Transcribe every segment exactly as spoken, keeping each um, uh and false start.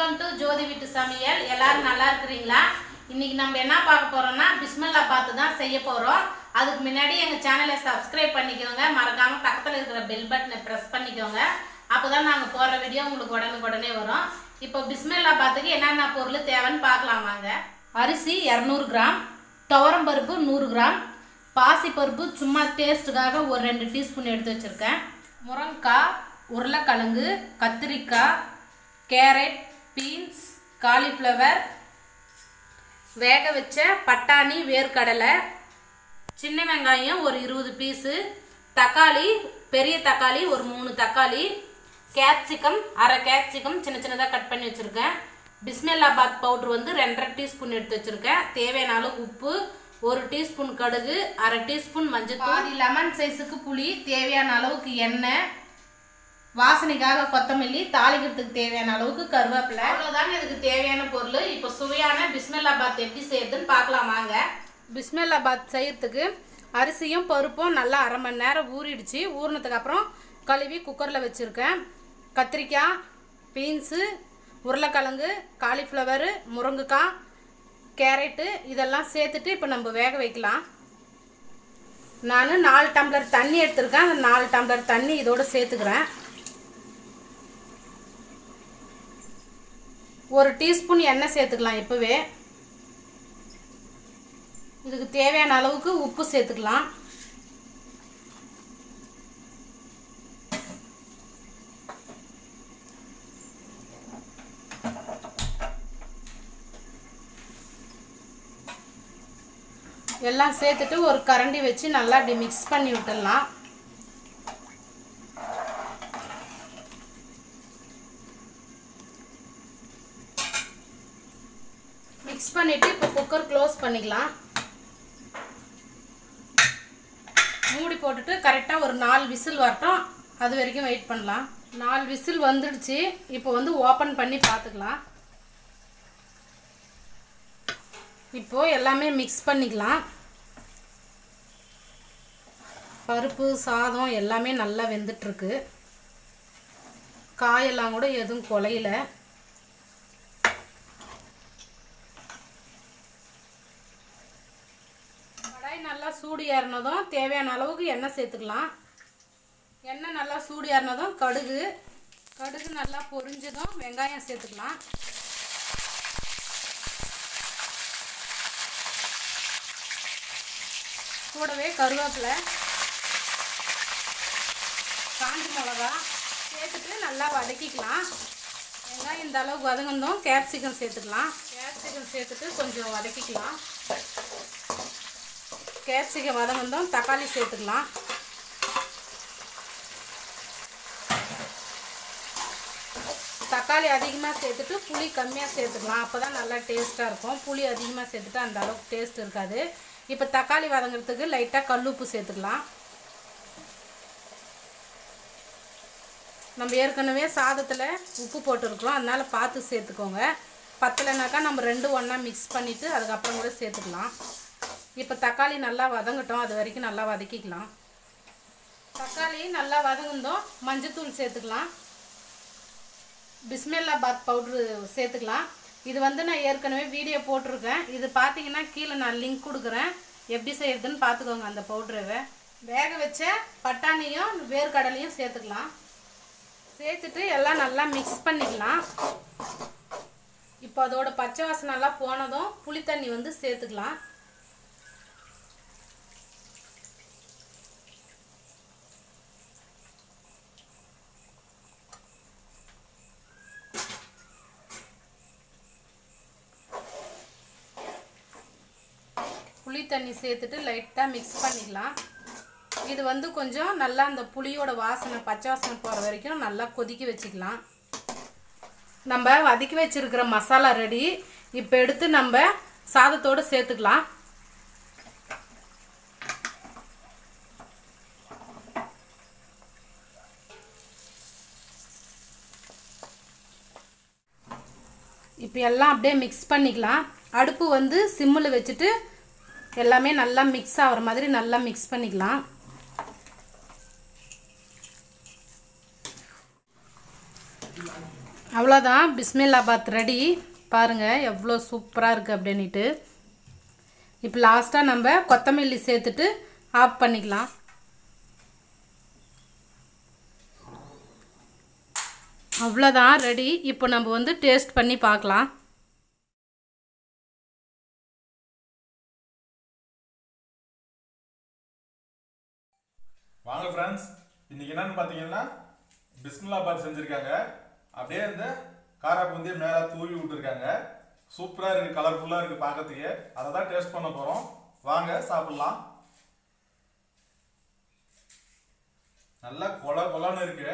Welcome to ஜோதி வீட்டு சமையல். எல்லாரும் நல்லா இருக்கிறீங்களா? இன்னைக்கு நம்ம என்ன பார்க்க போறோம்னா பிஸ்மில்லா பாத் தான் செய்ய போறோம். அதுக்கு முன்னாடி எங்க சேனலை சப்ஸ்கிரைப் பண்ணிக்கோங்க, மறக்காம பக்கத்துல இருக்கிற பெல் பட்டனை பிரஸ் பண்ணிக்கோங்க. அப்பதான் நாங்க போடுற வீடியோ உங்களுக்கு உடனுக்குடனே வரும். இப்போ பிஸ்மில்லா பாத்துக்கு என்னென்ன பொருள் தேவைன்னு பார்க்கலாம் வாங்க. அரிசி இருநூறு கிராம், துவரம் பருப்பு நூறு கிராம், பாசி பருப்பு சும்மா டேஸ்ட்டுக்காக ஒரு ரெண்டு டீஸ்பூன் எடுத்து வச்சிருக்கேன். முருங்கைக்காய், உருளைக்கிழங்கு, கத்திரிக்காய், கேரட், பீன்ஸ், காலிஃப்ளவர், வேக வச்ச பட்டாணி, வேர்க்கடலை, சின்ன வெங்காயம் ஒரு இருபது பீஸு, தக்காளி பெரிய தக்காளி ஒரு மூணு தக்காளி, கேப்சிகம் அரை கேப்சிகம் சின்ன சின்னதாக கட் பண்ணி வச்சுருக்கேன். பிஸ்மில்லா பாத் பவுட்ரு வந்து ரெண்டரை டீஸ்பூன் எடுத்து வச்சுருக்கேன். தேவையான அளவு உப்பு, ஒரு டீஸ்பூன் கடுகு, அரை டீஸ்பூன் மஞ்சள், பாதி லெமன் சைஸுக்கு புளி, தேவையான அளவுக்கு எண்ணெய், வாசனைக்காக கொத்தமல்லி, தாளிக்கிறதுக்கு தேவையான அளவுக்கு கருவேப்பிலை. அவ்வளோதாங்க இதுக்கு தேவையான பொருள். இப்போ சுவையான பிஸ்மில்லா பாத் எப்படி செய்யறதுன்னு பார்க்கலாம் வாங்க. பிஸ்மில்லா பாத் செய்யறதுக்கு அரிசியும் பருப்பும் நல்லா அரை மணி நேரம் ஊறிடுச்சு. ஊறினதுக்கு அப்புறம் கழுவி குக்கரில் வச்சுருக்கேன். கத்திரிக்காய், பீன்ஸு, உருளைக்கிழங்கு, காலிஃப்ளவரு, முருங்கைக்காய், கேரட்டு இதெல்லாம் சேர்த்துட்டு இப்போ நம்ம வேக வைக்கலாம். நான் நாலு டம்ளர் தண்ணி எடுத்துருக்கேன். அந்த நாலு டம்ளர் தண்ணி இதோடு சேர்த்துக்கிறேன். ஒரு டீஸ்பூன் எண்ணெய் சேர்த்துக்கலாம். இப்போவே இதுக்கு தேவையான அளவுக்கு உப்பு சேர்த்துக்கலாம். எல்லாம் சேர்த்துட்டு ஒரு கரண்டி வச்சு நல்லா அப்படி மிக்ஸ் பண்ணி விட்டுடலாம். மிக்ஸ் பண்ணிட்டு இப்போ குக்கர் க்ளோஸ் பண்ணிக்கலாம். மூடி போட்டுட்டு கரெக்டாக ஒரு நாலு விசில் வரட்டும், அது வரைக்கும் வெயிட் பண்ணலாம். நாலு விசில் வந்துடுச்சு. இப்போ வந்து ஓப்பன் பண்ணி பார்த்துக்கலாம். இப்போ எல்லாமே மிக்ஸ் பண்ணிக்கலாம். பருப்பு சாதம் எல்லாமே நல்லா வெந்துட்டுருக்கு. காயெல்லாம் கூட எதுவும் குலையில. கடாய் நல்லா சூடு ஏறினதும் தேவையான அளவுக்கு எண்ணெய் சேர்த்துக்கலாம். எண்ணெய் நல்லா சூடு ஏறினதும் கடுகு கடுகு நல்லா பொரிஞ்சதும் வெங்காயம் சேர்த்துக்கலாம். கூடவே கருவேப்பிலை, காஞ்சி மிளகா சேர்த்துட்டு நல்லா வதக்கிக்கலாம். வெங்காயம் இந்த அளவுக்கு வதங்கணும். கேப்சிகம் சேர்த்துக்கலாம். கேப்சிகம் சேர்த்துட்டு கொஞ்சம் வதக்கிக்கலாம். கேப்சிகம் வதங்கணும். தக்காளி சேர்த்துக்கலாம். தக்காளி அதிகமாக சேர்த்துட்டு புளி கம்மியாக சேர்த்துக்கலாம். அப்போ தான் நல்லா டேஸ்ட்டாக இருக்கும். புளி அதிகமாக சேர்த்துட்டு அந்த அளவுக்கு டேஸ்ட் இருக்காது. இப்போ தக்காளி வதங்கிறதுக்கு லைட்டாக கல்லுப்பு சேர்த்துக்கலாம். நம்ம ஏற்கனவே சாதத்தில் உப்பு போட்டுருக்குறோம், அதனால் பார்த்து சேர்த்துக்கோங்க. பத்தலைனாக்கா நம்ம ரெண்டு ஒன்றா மிக்ஸ் பண்ணிவிட்டு அதுக்கப்புறம் கூட சேர்த்துக்கலாம். இப்போ தக்காளி நல்லா வதங்கட்டும், அது வரைக்கும் நல்லா வதக்கிக்கலாம். தக்காளி நல்லா வதங்குந்தோம் மஞ்சத்தூள் சேர்த்துக்கலாம். பிஸ்மில்லா பாத் பவுட்ரு சேர்த்துக்கலாம். இது வந்து நான் ஏற்கனவே வீடியோ போட்டிருக்கேன். இது பார்த்தீங்கன்னா கீழே நான் லிங்க் கொடுக்குறேன், எப்படி செய்யறதுன்னு பார்த்துக்கோங்க. அந்த பவுட்ரை வேக வச்ச பட்டாணியும் வேர்க்கடலையும் சேர்த்துக்கலாம். சேர்த்துட்டு எல்லாம் நல்லா மிக்ஸ் பண்ணிக்கலாம். இப்போ அதோட பச்சை வாசனைலாம் போனதும் புளி தண்ணி வந்து சேர்த்துக்கலாம். புளி தண்ணி சேர்த்துட்டு லைட்டாக மிக்ஸ் பண்ணிக்கலாம். இது வந்து கொஞ்சம் நல்லா அந்த புளியோட வாசனை பச்சை வாசனை போகிற வரைக்கும் நல்லா கொதிக்க வச்சுக்கலாம். நம்ம வதக்கி வச்சிருக்கிற மசாலா ரெடி. இப்போ எடுத்து நம்ம சாதத்தோடு சேர்த்துக்கலாம். இப்போ எல்லாம் அப்படியே மிக்ஸ் பண்ணிக்கலாம். அடுப்பு வந்து சிம்மில் வச்சுட்டு எல்லாமே நல்லா மிக்ஸ் ஆகிற மாதிரி நல்லா மிக்ஸ் பண்ணிக்கலாம். அவ்வளோதான், பிஸ்மில்லா பாத் ரெடி. பாருங்கள் எவ்வளோ சூப்பராக இருக்குது அப்படின்ட்டு. இப்போ லாஸ்ட்டாக நம்ம கொத்தமல்லி சேர்த்துட்டு ஆஃப் பண்ணிக்கலாம். அவ்வளோதான் ரெடி. இப்போ நம்ம வந்து டேஸ்ட் பண்ணி பார்க்கலாம். வாங்க ஃப்ரெண்ட்ஸ், இன்னைக்கு என்னன்னு பார்த்தீங்கன்னா பிஸ்மில்லா பாத் செஞ்சுருக்காங்க. அப்படியே இந்த காரா பூந்தியை மேலே தூவி விட்டுருக்காங்க. சூப்பராக இருக்குது, கலர்ஃபுல்லாக இருக்குது பார்க்கறதுக்கு. அதை தான் டேஸ்ட் பண்ண போகிறோம். வாங்க சாப்பிட்லாம். நல்லா கொல கொலன்னு இருக்கு.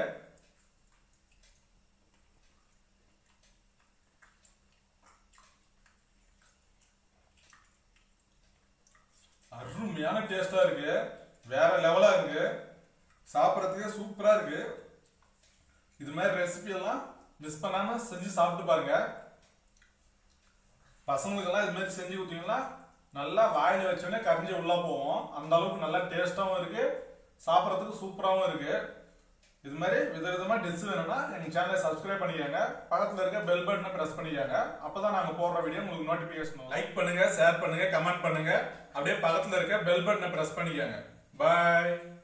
அருமையான டேஸ்டா இருக்கு, வேற லெவலா இருக்கு, சாப்பிட்றதுக்கு சூப்பரா இருக்கு. இது மாதிரி ரெசிபி எல்லாம் மிஸ் பண்ணாம செஞ்சு சாப்பிட்டு பாருங்க. பசங்களுக்கெல்லாம் இது மாதிரி செஞ்சு கொடுத்தீங்கன்னா நல்லா வாயில வச்சோடனே கரைஞ்சி உள்ள போவோம். அந்த அளவுக்கு நல்லா டேஸ்டாகவும் இருக்கு, சாப்பிட்றதுக்கு சூப்பராகவும் இருக்கு. இது மாதிரி விதவிதமா டிஷ் வேணும்னா எங்க சேனலை சப்ஸ்கிரைப் பண்ணிக்கோங்க. பக்கத்துல இருக்க பெல் பட்டனை பிரஸ் பண்ணிக்கோங்க. அப்பதான் நாங்க போடுற வீடியோ உங்களுக்கு நோட்டிபிகேஷன். லைக் பண்ணுங்க, ஷேர் பண்ணுங்க, கமெண்ட் பண்ணுங்க. அப்படியே பக்கத்துல இருக்க பெல் பட்டனை பிரஸ் பண்ணிக்கோங்க. பாய்.